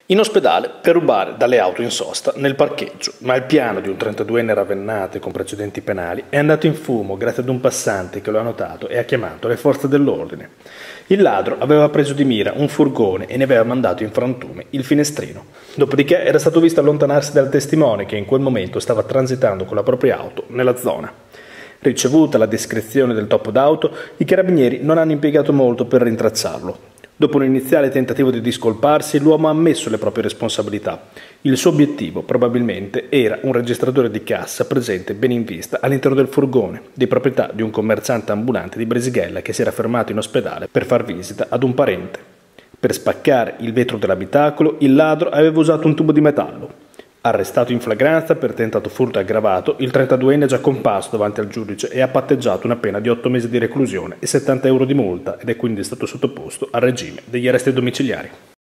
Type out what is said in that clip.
In ospedale per rubare dalle auto in sosta nel parcheggio, ma il piano di un 32enne ravennate con precedenti penali è andato in fumo grazie ad un passante che lo ha notato e ha chiamato le forze dell'ordine. Il ladro aveva preso di mira un furgone e ne aveva mandato in frantume il finestrino. Dopodiché era stato visto allontanarsi dal testimone che in quel momento stava transitando con la propria auto nella zona. Ricevuta la descrizione del topo d'auto, i carabinieri non hanno impiegato molto per rintracciarlo. Dopo un iniziale tentativo di discolparsi, l'uomo ha ammesso le proprie responsabilità. Il suo obiettivo, probabilmente, era un registratore di cassa presente ben in vista all'interno del furgone, di proprietà di un commerciante ambulante di Brisighella che si era fermato in ospedale per far visita ad un parente. Per spaccare il vetro dell'abitacolo, il ladro aveva usato un tubo di metallo. Arrestato in flagranza per tentato furto aggravato, il 32enne è già comparso davanti al giudice e ha patteggiato una pena di 8 mesi di reclusione e 70 euro di multa ed è quindi stato sottoposto al regime degli arresti domiciliari.